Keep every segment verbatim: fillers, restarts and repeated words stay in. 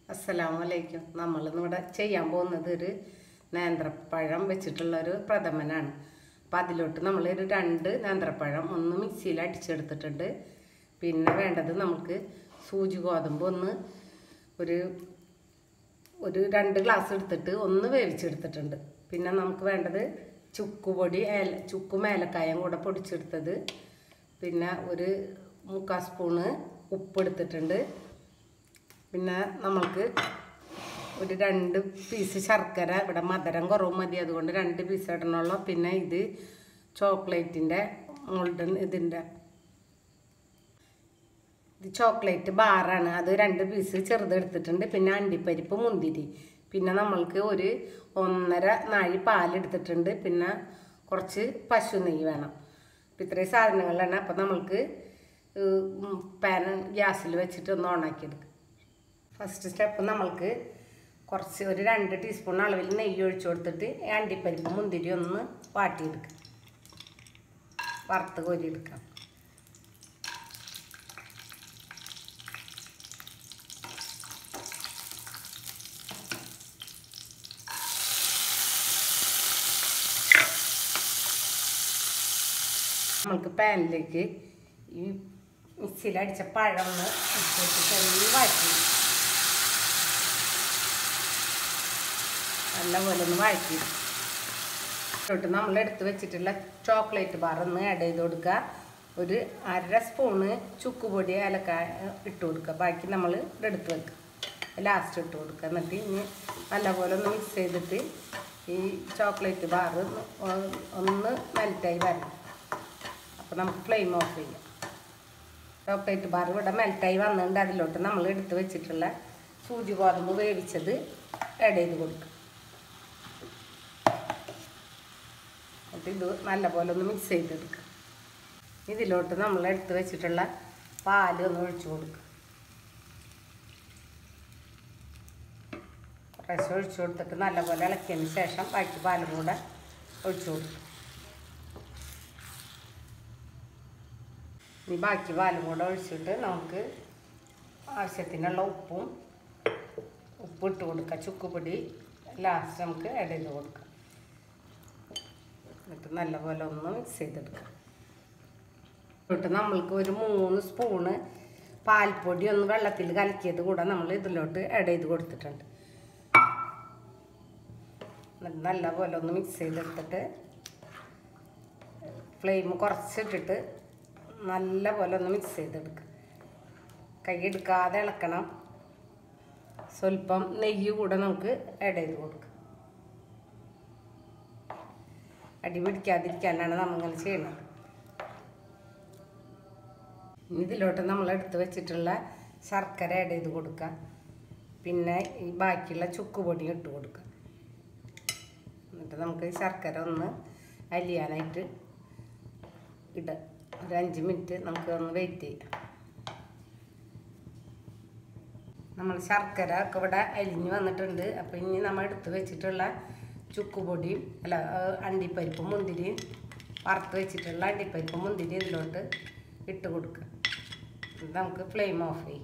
അസ്സലാമലൈക്കും. നമ്മളിന്നിവിടെ ചെയ്യാൻ പോകുന്നത് ഒരു നേന്ത്രപ്പഴം വെച്ചിട്ടുള്ളൊരു പ്രഥമനാണ്. അപ്പം അതിലോട്ട് നമ്മളൊരു രണ്ട് നേന്ത്രപ്പഴം ഒന്ന് മിക്സിയിൽ അടിച്ചെടുത്തിട്ടുണ്ട്. പിന്നെ വേണ്ടത് നമുക്ക് സൂചി ഗോതമ്പ് ഒന്ന് ഒരു ഒരു രണ്ട് ഗ്ലാസ് എടുത്തിട്ട് ഒന്ന് വേവിച്ചെടുത്തിട്ടുണ്ട്. പിന്നെ നമുക്ക് വേണ്ടത് ചുക്കുപൊടി, ഏല ചുക്കും ഏലക്കായും കൂടെ പൊടിച്ചെടുത്തത്. പിന്നെ ഒരു മുക്കാൽ സ്പൂണ് ഉപ്പ് എടുത്തിട്ടുണ്ട്. പിന്നെ നമ്മൾക്ക് ഒരു രണ്ട് പീസ് ശർക്കര, ഇവിടെ മധുരം കുറവ് മതി, അതുകൊണ്ട് രണ്ട് പീസ് ഇടണുള്ളൂ. പിന്നെ ഇത് ചോക്ലേറ്റിൻ്റെ മോൾഡൻ ഇതിൻ്റെ ഇത് ചോക്ലേറ്റ് ബാറാണ്, അത് രണ്ട് പീസ് ചെറുതെടുത്തിട്ടുണ്ട്. പിന്നെ അണ്ടിപ്പരിപ്പ്, മുന്തിരി, പിന്നെ നമ്മൾക്ക് ഒരു ഒന്നര നാഴി പാലെടുത്തിട്ടുണ്ട്. പിന്നെ കുറച്ച് പശു നെയ്യ് വേണം. അപ്പം ഇത്രയും സാധനങ്ങളാണ്. അപ്പം നമ്മൾക്ക് പാൻ ഗ്യാസിൽ വെച്ചിട്ട് ഒന്ന് ഓണാക്കിയെടുക്കാം. ഫസ്റ്റ് സ്റ്റെപ്പ് നമ്മൾക്ക് കുറച്ച് ഒരു രണ്ട് ടീസ്പൂൺ അളവിൽ നെയ്യ് ഒഴിച്ചു കൊടുത്തിട്ട് അണ്ടിപ്പരിപ്പ് മുന്തിരി ഒന്ന് വാട്ടിയെടുക്കാം, വറുത്ത് കോരിയെടുക്കാം. നമ്മൾക്ക് പാനിലേക്ക് ഈ മിക്സിയിലടിച്ച പഴം ഒന്ന് ഇട്ടിട്ട് വാറ്റി നല്ലപോലെ ഒന്ന് വഴറ്റി തൊട്ട് നമ്മളെടുത്ത് വെച്ചിട്ടുള്ള ചോക്ലേറ്റ് ബാർ ഒന്ന് ആഡ് ചെയ്ത് കൊടുക്കുക. ഒരു അര സ്പൂണ് ചുക്കുപൊടി, ഏലക്കായ ഇട്ട് കൊടുക്കുക. ബാക്കി നമ്മൾ എടുത്ത് വെക്കുക, ലാസ്റ്റ് ഇട്ട് കൊടുക്കുക. എന്നിട്ട് ഇനി നല്ലപോലെ ഒന്ന് മിക്സ് ചെയ്തിട്ട് ഈ ചോക്ലേറ്റ് ബാർ ഒന്ന് മെൽറ്റായി വരണം. അപ്പോൾ നമുക്ക് ഫ്ലെയിം ഓഫ് ചെയ്യാം. ചോക്ലേറ്റ് ബാർ ഇവിടെ മെൽറ്റായി വന്നിട്ടുണ്ട്. അതിലോട്ട് നമ്മൾ എടുത്ത് വെച്ചിട്ടുള്ള സൂചി ഗോതമ്പ് വേവിച്ചത് ആഡ് ചെയ്ത് കൊടുക്കുക. എന്നിട്ട് ഇത് നല്ലപോലെ ഒന്ന് മിക്സ് ചെയ്തെടുക്കുക. ഇതിലോട്ട് നമ്മൾ എടുത്ത് വെച്ചിട്ടുള്ള പാല് ഒന്ന് ഒഴിച്ചു കൊടുക്കുക. കുറച്ച് ഒഴിച്ചു കൊടുത്തിട്ട് നല്ലപോലെ ഇളക്കിയതിന് ശേഷം ബാക്കി പാലും കൂടെ ഒഴിച്ചു കൊടുക്കുക. ഇനി ബാക്കി പാലും കൂടെ ഒഴിച്ചിട്ട് നമുക്ക് ആവശ്യത്തിനുള്ള ഉപ്പും ഉപ്പ് ഇട്ട് കൊടുക്കുക. ചുക്കുപൊടി ലാസ്റ്റ് നമുക്ക് ആഡ് ചെയ്ത് കൊടുക്കാം. എന്നിട്ട് നല്ലപോലെ ഒന്ന് മിക്സ് ചെയ്തെടുക്കാം. എന്നിട്ട് നമ്മൾക്ക് ഒരു മൂന്ന് സ്പൂണ് പാൽപ്പൊടി ഒന്ന് വെള്ളത്തിൽ കലക്കിയത് കൂടെ നമ്മൾ ഇതിലോട്ട് ആഡ് ചെയ്ത് കൊടുത്തിട്ടുണ്ട്. എന്നിട്ട് നല്ലപോലെ ഒന്ന് മിക്സ് ചെയ്തെടുത്തിട്ട് ഫ്ലെയിം കുറച്ചിട്ടിട്ട് നല്ലപോലെ ഒന്ന് മിക്സ് ചെയ്തെടുക്കുക. കൈ എടുക്കാതെ ഇളക്കണം. സ്വല്പം നെയ്യ് കൂടെ നമുക്ക് ആഡ് ചെയ്ത് കൊടുക്കുക. അടി പിടിക്കാതിരിക്കാനാണ് നമ്മളിങ്ങനെ ചെയ്യുന്നത്. ഇതിലോട്ട് നമ്മൾ എടുത്ത് വെച്ചിട്ടുള്ള ശർക്കര ആഡ് ചെയ്ത് കൊടുക്കുക. പിന്നെ ഈ ബാക്കിയുള്ള ചുക്കുപൊടി ഇട്ട് കൊടുക്കുക. എന്നിട്ട് നമുക്ക് ശർക്കര ഒന്ന് അലിയാനായിട്ട് ഇടുക. ഒരു അഞ്ച് മിനിറ്റ് നമുക്ക് ഒന്ന് വെയിറ്റ് ചെയ്യാം. നമ്മൾ ശർക്കര ഒക്കെ ഇവിടെ അലിഞ്ഞ് വന്നിട്ടുണ്ട്. അപ്പോൾ ഇനി നമ്മൾ എടുത്ത് വെച്ചിട്ടുള്ള ചുക്കുപൊടിയും അല്ല അണ്ടിപ്പരിപ്പും മുന്തിരിയും വറുത്ത് വെച്ചിട്ടുള്ള അണ്ടിപ്പരിപ്പും മുന്തിരി ഇതിലോട്ട് ഇട്ട് കൊടുക്കുക. നമുക്ക് ഫ്ലെയിം ഓഫ് ചെയ്യും.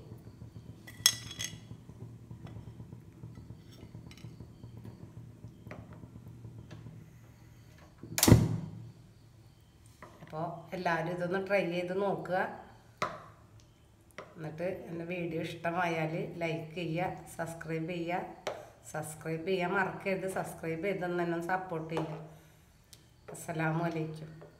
അപ്പോൾ എല്ലാവരും ഇതൊന്ന് ട്രൈ ചെയ്ത് നോക്കുക. എന്നിട്ട് എൻ്റെ വീഡിയോ ഇഷ്ടമായാൽ ലൈക്ക് ചെയ്യുക, സബ്സ്ക്രൈബ് ചെയ്യുക. സബ്സ്ക്രൈബ് ചെയ്യാൻ മറക്കരുത്. സബ്സ്ക്രൈബ് ചെയ്തെന്ന് തന്നെ സപ്പോർട്ട് ചെയ്യുക. അസ്സലാമു അലൈക്കും.